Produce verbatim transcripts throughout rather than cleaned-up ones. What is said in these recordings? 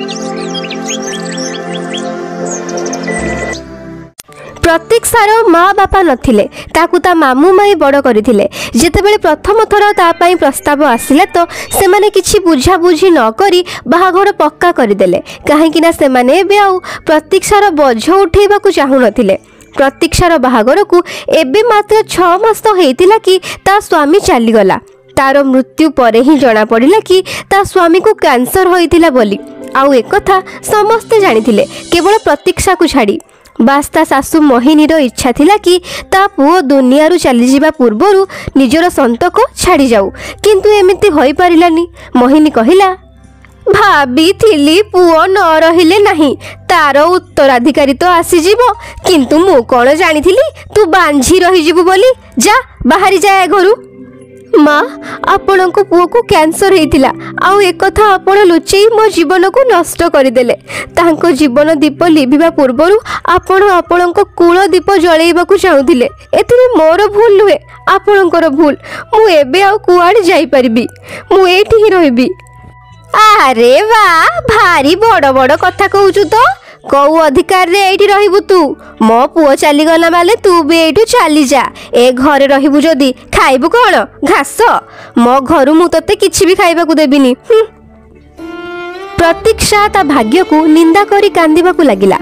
प्रतीक्षार माँ बापा नथिले ताकू ता मामू माई बड़ करथिले। जेतेबेले प्रथम थर ता पई प्रस्ताव आसिला तो से माने किछि बुझा बुझी न करी बाहाघर पक्का करदेले काहेकि ना से माने बे आउ प्रतीक्षार बोझ उठेबा को चाहू नथिले। प्रतीक्षार बाहाघर को एबे मात्र छह मास तो हेतिला कि ता स्वामी चली गला। तार मृत्यु परे ही जना पड़िला कि ता स्वामी को कैंसर होइतिला बोली। आउ एक कथा समस्ते जानिथिले केवल प्रतीक्षा को छाड़ी। बास्ता सासु मोहिनीर इच्छा थिला कि ता पुओ दुनिया रु चली जिबा पूर्वरु निजर संतक छाड़ी जाऊ, किंतु एमिति होई परिलानी। मोहिनी कहिला, भाभी थिली पुओ न रहिले नहीं, तार उत्तराधिकारी तो आसी जीवो, किंतु मु कोन जानी थिली तू बांझी रही जीवु बोली। जा बाहरी जाए घरु। माँ आपण को पुओ को कैंसर होइतिला, आउ एक कथा आपण लुचेई मो जीवन को नष्ट करदेले। तांको जीवन दीप लिभिबा पूर्वरु आपण आपण को कूल दीप जळेइबा को चाहुथिले। एथिरे मोर भूल नुहे, आपणकर भूल। मु एबे आउ कुआडे जाई परिबी, मु एठी ही रहिबी। अरे वाह, भारी बड़ बड़ कथा कहूचु तो। कौ अधिकार रे एठी रहिबु तू? मो पुओ चली गला माले तू भी एठू चली जा। ए घरे रहिबु जदी खाइबु कोन? घास। मो घरु मु तते किछि भी खाइबा को देबिनी। प्रतीक्षा ता भाग्य को निंदा करी कांदिबा को लागिला।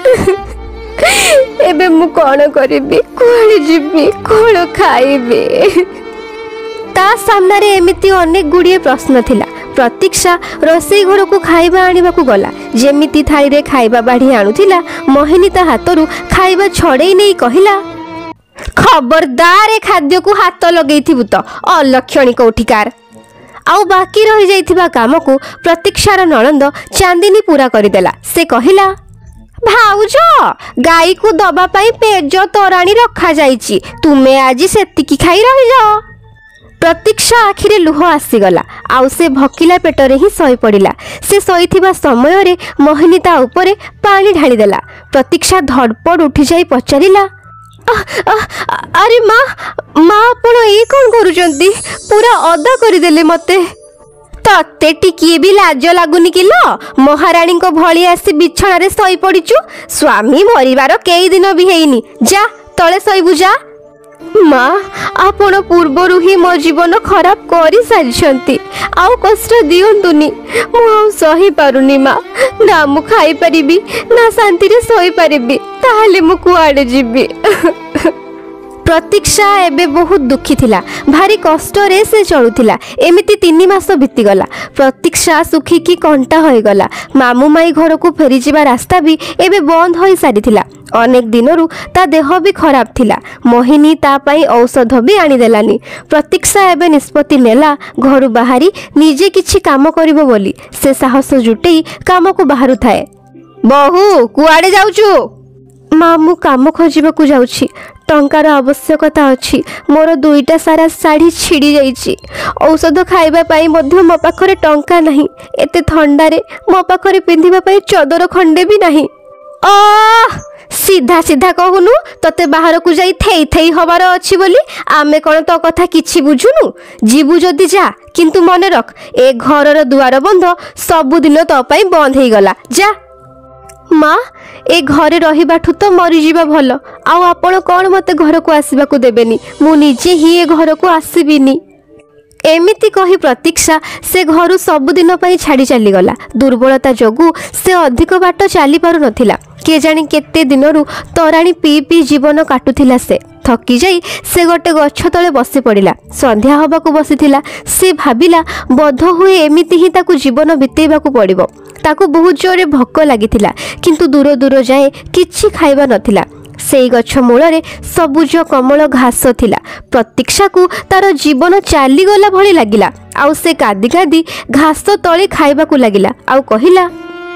एबे मु कोन करिबी? कोळी जिबी? कोळ खाइबे? ता सामने रे एमिति अनेक गुड़िए प्रश्न थिला। प्रतीक्षा रोसई घर को खाइबा आनिबा को गला। जेमिति थाली रे खाइबा बाढ़ी आणुथिला, मोहिनी ता हातरू खाइबा छड़ेई नहीं कहिला, खबरदार ए खाद्य को हाथ लगेइथिबु तो अलक्षणी कोठिकार। आउ बाकी रही जाइथिबा काम को प्रतीक्षार नणंद चांदिनी पूरा करिदेला। से कहिला, भाउज गाई को दबा पाई पेज तोराणी रखा जाइछि, तुमे आज सेतिकी खाई रहि जाओ। प्रतीक्षा आखिरे लुह आसीगला। आउ से भकिला पेटरे ही सई पड़िला। से सईथिबा समय रे मोहिनी ता उपरे पानी ढाली देला। प्रतीक्षा धड़पड़ उठी जाई पचारिला, अरे माँ माँ आपण ए कौन करूचंती? पूरा अदा करदेले मते। तते टिकिए भी लाज लागुनी किलो? महारानी को भली आसी बिछणा रे सई पड़िचु। स्वामी मरिबार केई दिन भी हेइनी, जा तळे सईबु जा। माँ आपण पूर्वरु ही मो जीवन खराब करी सारिछंती, आउ कष्ट दियंतुनी। मु आउ सही पारुनी माँ, ना मु खाई परिबी ना शांति रे सोई परिबी, ताहाले मु कुआडे जिबी। प्रतीक्षा एबे बहुत दुखी थिला, भारी कष्ट रे से चलुथिला। एमिति तीन मास बीती गला। प्रतीक्षा सुखी की कंटा होई गला। मामू माई घर को फेरी जिबा रास्ता भी एबे बंद होई सारी थिला। अनेक दिनरु ता देह भी खराब थिला। मोहिनी ता पाई औषध भी आनी देलानी। प्रतीक्षा एबे निष्पत्ति नेला घरु बाहरी निजे किछि काम करिवो बोली। से साहस जुटेई काम को बाहरु थाए। बहु कुआडे जाउछु? मामू काम खोजिबाकू जाउछि, टंकार आवश्यकता अछि। मोर दुईटा सारा साड़ी छिड़ी जाइछि। औषध खाइबा पाई मध्य मो पाखरे टंका नाही। एते थंडा रे मो पाखरे पिंधिबा पाई चदर खंडे भी नाही। आ सीधा सीधा कहूनु, तते बाहर को जाई थेई थेई हबार अछि बोली आमे कोन तो कथा किछि बुझुनु? जीवु जदी जा, किंतु मने रख ए घरर दुआर बंध सब दिन तो पाई बंद हेई गला। जा। माँ ए घरे रहिबाठु तो मरी जीवा भल। आउ आपण कोन मते घर को आसीबा को देबेनी? मु निजे ही ए घर को आसीबिनी। एमिति कही प्रतीक्षा से घर सबुदिन पाई छाड़ी चली गला। दुर्बलता जोगु से अधिक बाट चली पारु नथिला। के जानी केते दिनरु तराणी पी पी जीवन काटुथिला। से थकी जाई से गोटे गछ तले बसी पड़िला। संध्या हबा को बसीथिला। से भाबिला बोध हुए एमिति ही ताकू जीवन बितेइबा को पड़िबो। ताकू बहुत जोरे भोक लागिथिला, किंतु दूर दूर जाए किछि खाइबा नथिला। सेई गछ मूଳରେ सबुज कमल घास थिला। प्रतीक्षा को तार जीवन चाली गला भली लागिला। आउ से कादी कादी घास तळे खाइबा को लागिला। आउ कहिला,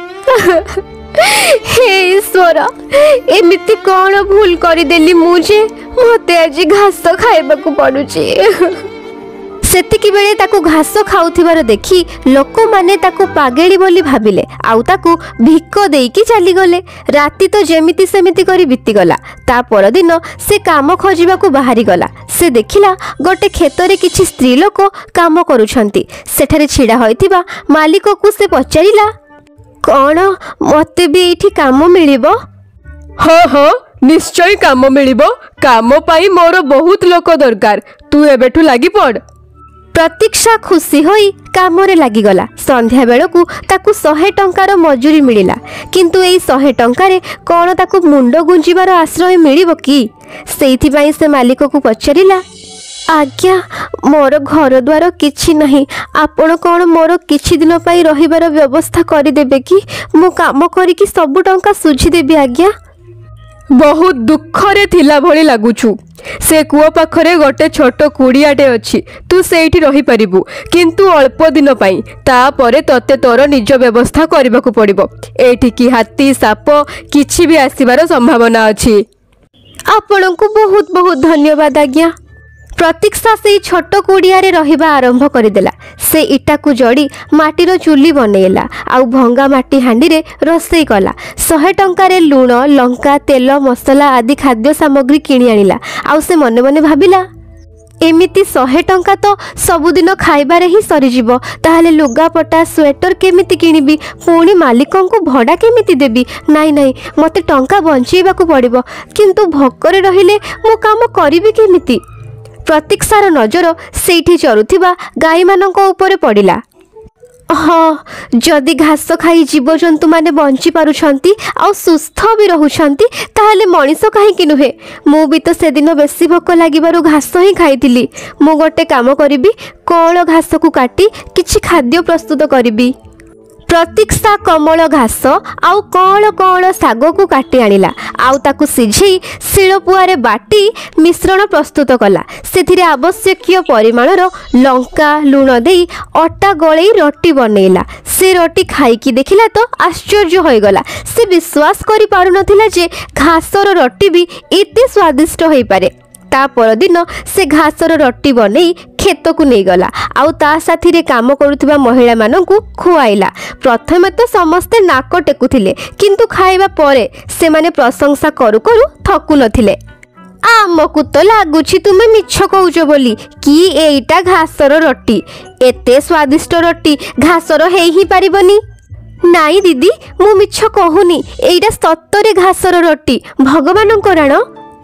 हे ईश्वर, एमिति कौन भूल करदेली मुझे? मते आज घास खाइबा को पड़ुची। सेतिकी बेले ताकू घास खाउथिबार देखी लोक माने ताकू पागेली बोली भाबिले। आउ ताकू भिक देईकी चली गले। राति तो जेमिति सेमिति करी बीती गला। ता पर दिन से काम खोजिबा को बाहरी गला। से देखिला गोटे खेतरे किछि स्त्री लोक काम करूछंती। सेठारे छिड़ा होइथिबा मालिक को से पचारिला, कौन मते भी एठी काम मिलिबो? हाँ हाँ निश्चय काम मिलिबो। काम पाई मोर बहुत लोक दरकार। तू एबेठु लागी पड़। प्रतीक्षा खुशी होई कामरे लागिगला। संध्या बेलकू ताकू शहे टंकार मजूरी मिलिला। किंतु एई शहे टंकारे कौन ताकू मुंड गुंजिबार आश्रय मिलिबो कि? सेइथिपाई से मालिक को पचारिला, आज्ञा मोर घर द्वार किछि नहीं, आपण कौन मोर किछि दिन पाई रहिबार व्यवस्था करिदेबे कि? मु काम करिकी सब टंका सुझी देबी आज्ञा। बहुत दुखरे थिला भली लागुछु। से कूओ पाखरे गोटे छोट कुड़ियाटे अछि। तू सेठी रही परिबु किंतु अल्प दिन पाई। तापरे तते तोर निज व्यवस्था करबाकू पड़िबो। एठी की हाथी साप किछि भी आसीबार संभावना अछि। आपणको बहुत बहुत धन्यवाद आज्ञा। प्रतीक्षा से छोट कुड़ियारे रहिबा आरंभ करदेला। से इटा को जोड़ी माटीर चुली बनैला आउ भंगा माटी हांडी रे रोसई कला। शहे टंकारे लुण लंका तेल मसला आदि खाद्य सामग्री किणी आनिला। आउ से मने मने भाबिला, एमिति शहे टंका तो सबुदिन खाइबारे ही सरीजिबो। ताहाले लुगापटा स्वेटर केमिति किनिबी? पुणी मालिकों को भड़ा केमिति देबी? नाई नाई मते टंका बंचेबाकू पड़िबो। किंतु भोकरे रहिले मो काम करिबी केमिति? प्रतीक्षार नजर सेठी चरुथिबा गाई मानक ऊपर पड़िला। हाँ जदि घास खाई जीवजंतु माने बंची पारुछंती आउ सुस्थ भी रहुछंती ताहाले मनीष काहेकि नुहे? मु भी तो से दिन बेसी भोक लागिबारु घास ही खाइथिली। मु गोटे काम करिबी, कळ घास को काटी किछि खाद्य प्रस्तुत करिबी। प्रतीक्षा कमल घास आउ कळ कळ साग को काटी आनिला। आउ ताकू सिझेई शिलपुआरे बाटी मिश्रण प्रस्तुत कला। सेथिरे आवश्यकीय परिमाणर लंका लुण देई अटा गळेई रोटी बनैला। से रोटी खाइकी देखिला तो आश्चर्य होइगला। से विश्वास करि पारु नथिला जे घासर रोटी भी एते स्वादिष्ट होई पारे। ता परदिन से घासर रोटी बनई खेत को नहीं गला आउ ता साथी रे काम करुथिबा महिला माननकु खुआइला। प्रथमे तो समस्ते नाक टेकुथिले किंतु खाइबा परे से माने प्रशंसा करू करू थकु नथिले। आमकु तो लागुछि तुमे मिछ कहउछ बोली कि एइटा घासर रोटी। एते स्वादिष्ट रोटी घासर हेई ही पारिबनी। नाई दीदी मु मिछ कहूनी, एइटा सत्तरे घासर रोटी भगवानक राण।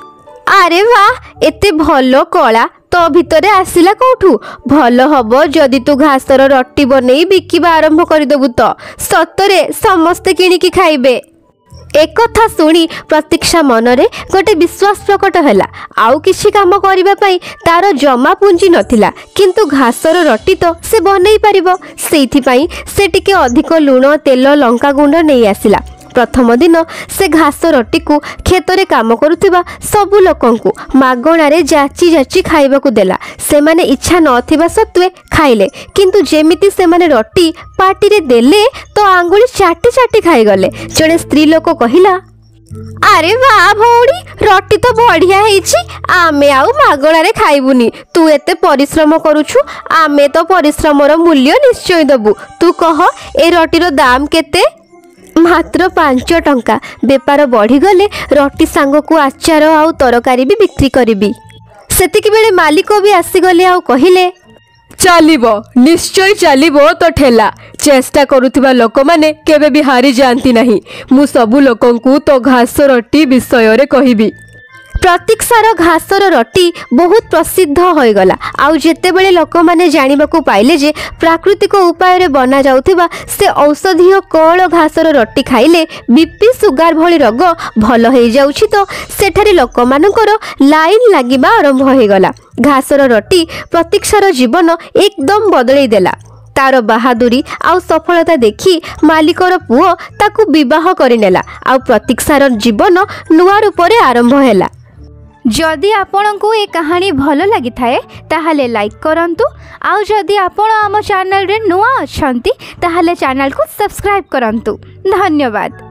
अरे वाह एते भलो कला तो भितरे आसिला कोठू? भल हबो जदि तू घासर रोटी बनेई बिकिबा आरंभ करदेबु तो सतरे समस्ते किणिकी खाइबे। एक कथा सुनी प्रतीक्षा मनरे गोटे विश्वास प्रकट हैला। आउ किछि काम करिबा पई तार जमा पुंजी नथिला किंतु घासर रोटी तो से बनेई परिबो। सेइथि पई से टिके अधिक लुण तेल लंका गुंड नेई आसिला। प्रथम दिन से घास रोटी को खेतरे काम करुथिबा सबु लोकंकु मागणारे जाची जाची खाइबाकू देला। से माने इच्छा नथिबा सत्वे खाइले किंतु जेमिति से माने रोटी पाटी रे देले तो आंगुली चाटी चाटी खाई गले। जड़े स्त्री लोक कहिला, अरे वाह भौणी रोटी तो बढ़िया हेछि, आमे आउ मागणारे खाइबुनी। तू एते परिश्रम करूछु, आमे तो परिश्रमर मूल्य निश्चय देबु। तू कह ए रोटीर दाम केते? मात्र पांच टंका। बेपार बढ़ी गले रोटी सांग को आचार आउ तरकारी भी बिक्री करिबी। सेतिकी बेले मालिक भी आसीगले आउ कहिले, चलिबो निश्चय चलिबो तो ठेला। चेष्टा करुथिबा लोक माने केबे भी हारी जांती नहीं। मु सबु लोकंकु तो घास रोटी विषय रे कहिबी। प्रतीक्षार घासर रोटी बहुत प्रसिद्ध होइगला। आउ जेते बेले लोक माने जानिबाकू पाइले जे प्राकृतिक उपाय रे बना जाउथिबा से औषधीय कळ घासर रोटी खाइले बीपी सुगार भली रोग भल होई जाउछि तो सेठारे लोक मानकर लाइन लागिबा आरंभ होइगला। घासर रोटी प्रतीक्षार जीवन एकदम बदलै देला। तार बहादुरी आउ सफलता देखी मालिकर पुओ ताकू विवाह करिनेला। आउ प्रतीक्षार जीवन नुआ रूपरे आरंभ हैला। जदि आपंको ये कहानी भल लगी थाए ताहले लाइक करंतु। आउ जदि आपण आम चैनल रे नुआ अछंती ताहले चैनल को सब्सक्राइब करंतु। धन्यवाद।